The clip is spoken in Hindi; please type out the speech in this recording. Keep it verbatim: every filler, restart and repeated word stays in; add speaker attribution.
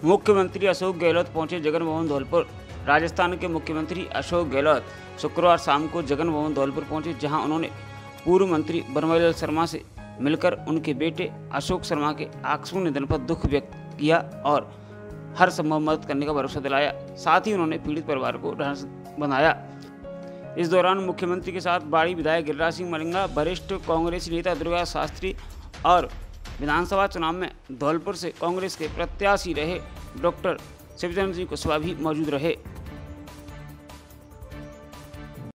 Speaker 1: मुख्यमंत्री अशोक गहलोत पहुंचे जगन भवन धौलपुर। राजस्थान के मुख्यमंत्री अशोक गहलोत शुक्रवार शाम को जगन भवन धौलपुर पहुंचे, जहां उन्होंने पूर्व मंत्री ब्रह्मलाल शर्मा से मिलकर उनके बेटे अशोक शर्मा के आकस्मिक निधन पर दुख व्यक्त किया और हर संभव मदद करने का भरोसा दिलाया। साथ ही उन्होंने पीड़ित परिवार को ढांढस बंधाया। इस दौरान मुख्यमंत्री के साथ बाड़ी विधायक गिरिराज सिंह मलिंगा, वरिष्ठ कांग्रेसी नेता दुर्गा शास्त्री और विधानसभा चुनाव में धौलपुर से कांग्रेस के प्रत्याशी रहे डॉक्टर शिवचंद्र सिंह कुशवाहा भी मौजूद रहे।